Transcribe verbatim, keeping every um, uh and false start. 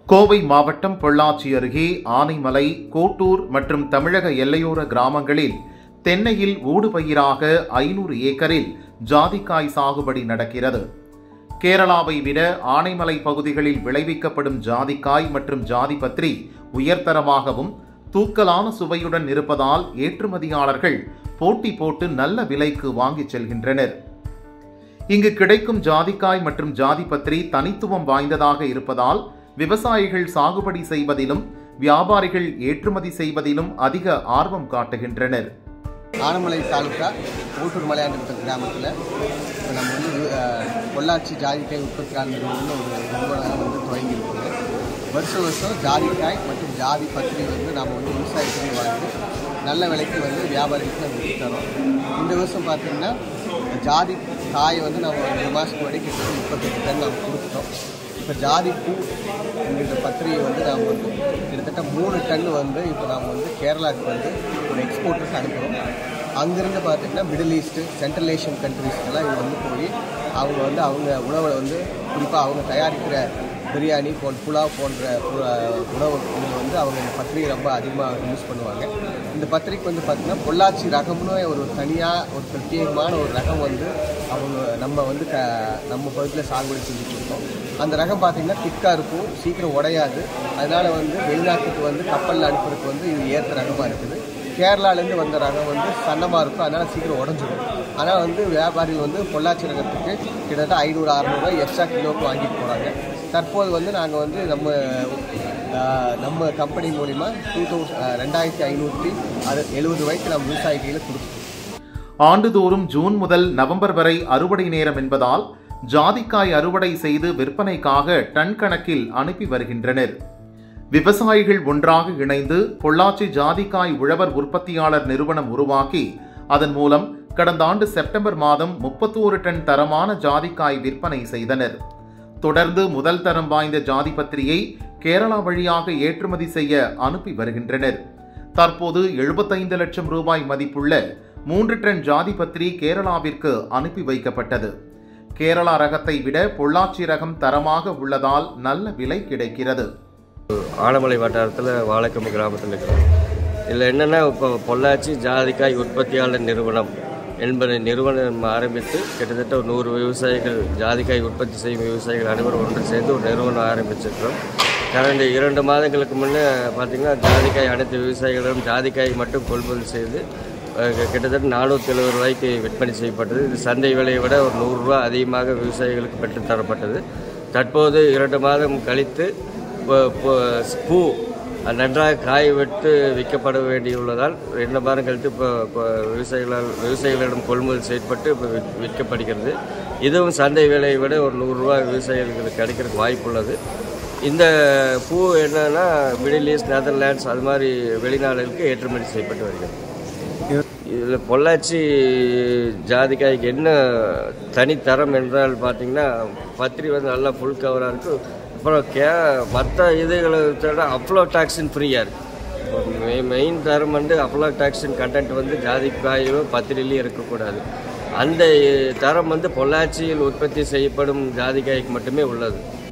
கோவை மாவட்டம் பொள்ளாச்சி அருகே ஆனைமலை, கோட்டூர் மற்றும் தமிழக எல்லையோர கிராமங்களில் தென்னையில் ஊடுபயிராக ஐநூறு ஏக்கரில் ஜாதிக்காய் சாகுபடி நடக்கிறது. கேரளாவை விட ஆனைமலை பகுதிகளில் விளைவிக்கப்படும் ஜாதிக்காய் மற்றும் ஜாதிபத்ரி உயர்தரமாகவும் தூக்கலான சுவையுடன் இருப்பதால் ஏற்றுமதியாளர்கள் போட்டி போட்டு நல்ல விலைக்கு வாங்கிச் செல்கின்றனர். இங்கு கிடைக்கும் ஜாதிக்காய் மற்றும் ஜாதிபத்ரி தனித்துவம் வாய்ந்ததாக இருப்பதால் விவசாயிகள் சாகுபடி செய்வதிலும் வியாபாரிகள் ஏற்றுமதி செய்வதிலும் அதிக ஆர்வம் காட்டுகின்றனர். ஆனைமலை தாலுகா கோட்டூர் மலையாண்ட கிராமத்தில் இப்போ நம்ம வந்து பொள்ளாச்சி ஜாதிக்காய் உற்பத்தியாளர் நிறுவனம்னு ஒரு நிறுவனம் வந்து துவங்கியிருக்கோம். வருஷம் வருஷம் ஜாதிக்காய் மற்றும் ஜாதி பத்திரி வந்து நம்ம வந்து விவசாயத்துக்கு வாங்கி நல்ல விலைக்கு வந்து வியாபாரிகளுக்கு நம்ம விற்று தரோம். இந்த வருஷம் பார்த்திங்கன்னா ஜாதி காயை வந்து நம்ம ரெண்டு மாதத்துக்கு வரைக்கும் கிட்டத்தட்ட முப்பத்தெட்டு டன் நம்ம கொடுத்துட்டோம். இப்போ ஜாதி பூ என்கிற பத்திரிகை வந்து நாம் வந்து கிட்டத்தட்ட மூணு டன் வந்து இப்போ நாம் வந்து கேரளாவுக்கு வந்து ஒரு எக்ஸ்போர்ட்டருக்கு அனுப்புகிறோம். அங்கேருந்து பார்த்திங்கன்னா மிடில் ஈஸ்ட்டு, சென்ட்ரல் ஏஷியன் கண்ட்ரிஸ்க்கெல்லாம் இது வந்து போய் அவங்க வந்து அவங்க உணவை வந்து குறிப்பாக அவங்க தயாரிக்கிற பிரியாணி போன்ற புலாவ் போன்ற உணவு வந்து அவங்க இந்த பத்திரிகை ரொம்ப அதிகமாக யூஸ் பண்ணுவாங்க. இந்த பத்திரிக்கை வந்து பார்த்திங்கன்னா பொள்ளாச்சி ரகம்னு ஒரு தனியாக ஒரு பிரத்யேகமான ஒரு ரகம் வந்து அவங்க நம்ம வந்து க நம்ம பகுதியில் சாகுபடி செஞ்சுட்டு இருக்கோம். அந்த ரகம் பார்த்திங்கன்னா திக்காக இருக்கும், சீக்கிரம் உடையாது. அதனால் வந்து வெளிநாட்டுக்கு வந்து கப்பலில் அனுப்புறதுக்கு வந்து இது ஏற்ற ரகமாக இருக்குது. கேரளாலேருந்து வந்த ரகம் வந்து சன்னமாக இருக்கும், அதனால் சீக்கிரம் உடஞ்சிடும். ஆனால் வந்து வியாபாரிகள் வந்து பொள்ளாச்சி ரகத்துக்கு கிட்டத்தட்ட ஐநூறு அறுநூறுவா எக்ஸ்ட்ரா கிலோவுக்கு வாங்கிட்டு போகிறாங்க. தற்போது வந்து நாங்கள் வந்து நம்ம நம்ம கம்பெனி மூலிமா டூ தௌசண்ட் ரெண்டாயிரத்தி ஐநூற்றி அது எழுபது ரூபாய்க்கு நம்ம விவசாய கையில் கொடுத்துருக்கோம். ஆண்டுதோறும் ஜூன் முதல் நவம்பர் வரை அறுவடை நேரம் என்பதால் ஜாதிக்காய் அறுவடை செய்து விற்பனைக்காக டன் கணக்கில் அனுப்பி வருகின்றனர். விவசாயிகள் ஒன்றாக இணைந்து பொள்ளாச்சி ஜாதிக்காய் உழவர் உற்பத்தியாளர் நிறுவனம் உருவாக்கி அதன் மூலம் கடந்த ஆண்டு செப்டம்பர் மாதம் முப்பத்தோரு டன் தரமான ஜாதிக்காய் விற்பனை செய்தனர். தொடர்ந்து முதல் தரம் வாய்ந்த ஜாதிபத்திரியை கேரளா வழியாக ஏற்றுமதி செய்ய அனுப்பி வருகின்றனர். தற்போது எழுபத்தைந்து லட்சம் ரூபாய் மதிப்புள்ள மூன்று டன் ஜாதிபத்திரி கேரளாவிற்கு அனுப்பி வைக்கப்பட்டது. கேரளா ரகத்தை விட பொள்ளாச்சி ரகம் தரமாக உள்ளதால் நல்ல விலை கிடைக்கிறது. ஆனைமலை வட்டாரத்தில் வாழைக்கம்பு கிராமத்தில் இருக்கிறோம். இதில் என்னென்னா இப்போ பொள்ளாச்சி ஜாதிக்காய் உற்பத்தியாளர் நிறுவனம் என்பதை நிறுவனம் ஆரம்பித்து கிட்டத்தட்ட ஒரு நூறு விவசாயிகள் ஜாதிக்காய் உற்பத்தி செய்யும் விவசாயிகள் அனைவரும் ஒன்று சேர்ந்து ஒரு நிறுவனம் ஆரம்பிச்சிருக்கிறோம். கடந்த இரண்டு மாதங்களுக்கு முன்னே பார்த்திங்கன்னா ஜாதிக்காய் அனைத்து விவசாயிகளும் ஜாதிக்காய் மட்டும் கொள்முதல் செய்து கிட்டத்தட்ட நானூற்றி எழுபது ரூபாய்க்கு விற்பனை செய்யப்பட்டது. இது சந்தை விலையை விட ஒரு நூறுரூவா அதிகமாக விவசாயிகளுக்கு பெற்றுத்தரப்பட்டது. தற்போது இரண்டு மாதம் கழித்து பூ நன்றாக காய விட்டு விற்கப்பட வேண்டியுள்ளதால் ரெண்டு மாதம் கழித்து இப்போ விவசாயிகளால் விவசாயிகளிடம் கொள்முதல் செய்யப்பட்டு இப்போ விற்கப்படுகிறது. இதுவும் சந்தை விலையை விட ஒரு நூறுரூவா விவசாயிகளுக்கு கிடைக்கிறதுக்கு வாய்ப்பு உள்ளது. இந்த பூ என்னன்னா மிடில் ஈஸ்ட், நெதர்லாண்ட்ஸ் அது மாதிரி வெளிநாடுகளுக்கு ஏற்றுமதி செய்யப்பட்டு வருகிறது. இதில் பொள்ளாச்சி ஜாதிக்காய்க்கு என்ன தனித்தரம் என்றால் பார்த்திங்கன்னா பத்திரி வந்து நல்லா ஃபுல் கவராக இருக்கும். அப்புறம் கே மற்ற இதுகளை விட அப்ளோடாக்சின் ஃப்ரீயாக இருக்குது. மெ மெயின் தரம் வந்து அப்ளோடாக்சின் கண்டென்ட் வந்து ஜாதிக்காயோ பத்திரிலையும் இருக்கக்கூடாது. அந்த தரம் வந்து பொள்ளாச்சியில் உற்பத்தி செய்யப்படும் ஜாதிக்காய்க்கு மட்டுமே உள்ளது.